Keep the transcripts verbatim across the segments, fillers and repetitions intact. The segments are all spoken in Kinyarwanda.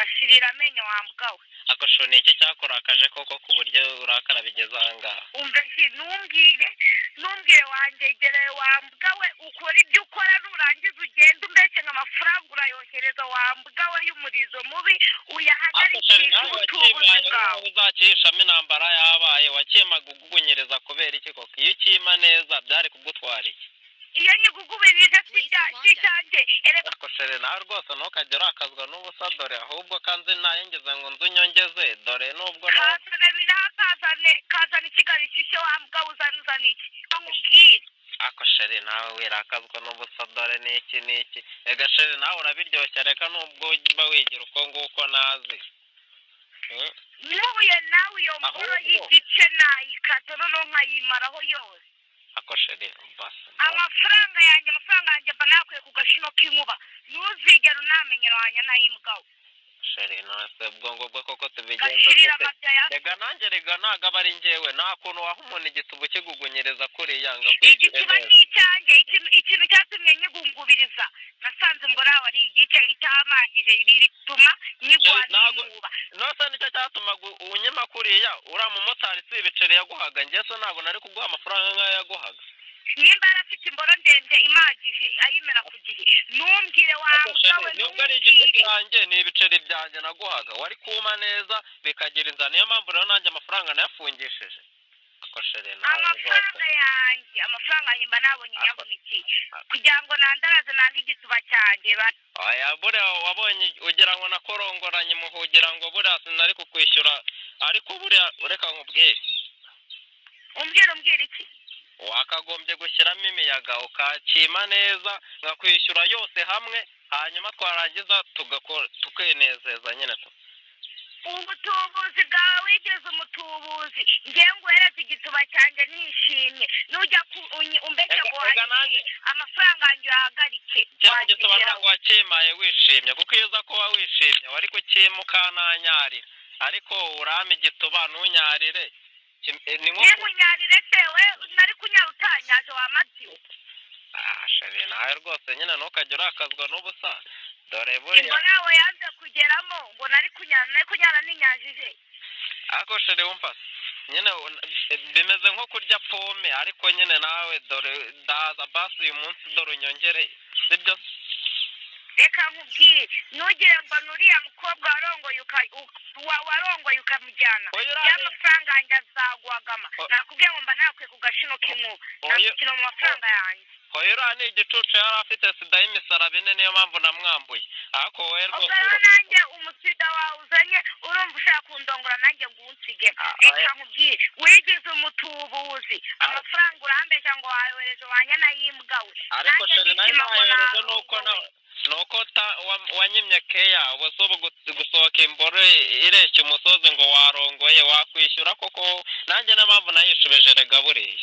gashirira amenyo wambwawe ako shone iki cyakurakaje koko ku buryo urakara bigeze ahangaha umve si numbwire numbwire wanjegere wambwawe ukora ibyo ukora nurangiza ugenda umbeshye nk'amafaranga urayohereza wambwawe y'umurizo mubi uyahagarikisha ubutubuzi bwawe uzakihishamo intambara yabaye wakimaga ugugunyiriza kubera iki koko iyo ukima neza byari kugutwara iki iyo nyigugubirije sicyanjye erega koshere nawe rwose ntukajya urakazwa n'ubusa dore ahubwo kanze nayengeze ngo nzu nyongeze dore nubwo no kazane binaha kazane kazane ikigali shishe wambwawe uzana uzana iki amubwire akoshere nawe wirakazwa n'ubusa dore n'iki n'iki ega shere nawe urabiryoshya reka nubwo uba wigira uko nguko nazi nuye nawe iyo mboro y'igice nayikata noneho nkayimaraho yose akoshere basi amafaranga yanjye amafaranga yanjye mba nakwiye ku gashino k'inkuba ntuzigere unamenyera wanjye nayimbwawe shere nose ubwongo bwe koko tubigenza rega nanjye rega ntago aba ari njyewe nta kuntu waha umuntu igitubu kigugunyiriza kuriya ngo igituba ni icyanjye ikintu cyatumye nyigungubiriza nasanze mbora wari igice itamagije bituma nyigwa n'inkuba nose nicyo cyatuma unyema kuriya uriya mumotari si ibiceri yaguhaga njye so ntabwo nari kuguha amafaranga nk'ayo yaguhaga nimba arafite imboro ndende imagije ayimera ku gihe numbwire wambwawe nubwo ari igiceri cyanjye ni ibiceri byanjye naguhaga wari kuma neza bikagira inzara niyo mpamvu rero nanjye amafaranga nayafungishije amafaranga yanjye amafaranga yanjye mba nabonye nyabunikiye kugira ngo nandaraze nange igituba cyanjye oya buriya wabonye ugira ngo nakorongoranye muhugira ngo buriya sinari kukwishyura ariko buriya ureka nkubwire umbwira umbwira iki wakagombye gushyiramo imiyaga ukakima neza nkakwishyura yose hamwe hanyuma twarangiza tukenezeza nyine tu ubutubuzi bwawe wigeze umutubuzi ngewe nguhereze igituba cyanjye nishimye nujya umbeshye ngo wahise amafaranga yanjye uyahagarike cya gituba ntabwo wakimaye wishimye kuko iyo uza kuba wishimye wari kukima ukananyarira ariko urame igituba ntunyarire niba unyarire se we nari kunyara utanyaje wamatiwe ah shari nawe rwose nyine ntukajya urakazwa n'ubusa dore buriya imbo yawe yanze kugeramo ngo nari kunyara nari kunyara ninyajije ariko shari wumva nyine bimeze nko kurya pome ariko nyine nawe dore ndaza basi uyu munsi dore unyongereye sibyo reka nkubwire ntugire ngo nuriya mukobwa warongoye warongoye ukamujyana y'amafaranga yanjye azaguhagama nakubwiye ngo mba nakwiye ku gashino k'inkuba nakukina mu mafaranga yanjye hoya uriya ni igicucu yari afite sida y'imisaraba ine niyo mpamvu namwambuye ariko wowe rwose ubwo nanjye umusida wawe uzanye urumva ushaka kundongora nanjye ngo unsige reka nkubwire wigize umutubuzi amafaranga urambeshya ngo wayohereje wanya nayimbwawe ariko sheri nayo nayohereje nuko nawe nuko wanyimye keya ubusobo gusohoka imboro ireshya umusozi ngo warongoye wakwishyura koko nanjye n'impamvu nayishubije rega buriya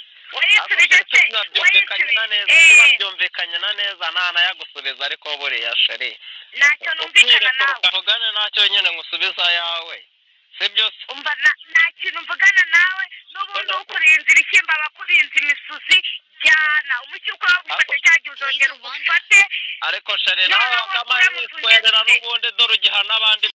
byumvikanye na neza nta nayagusubiza ariko buriya sheri ntacyo numvikana nawe tuvugane ntacyo nyine ngusubiza yawe sibyo se umva nta kintu mvugana nawe n'ubundi ukurinzira ishyimba abakurinze imisuzi jyana umucyo ukora gufata cya gihe uzongera ugufate ariko sheri nawe bakamaye wiswerera n'ubundi dore ugiha n'abandi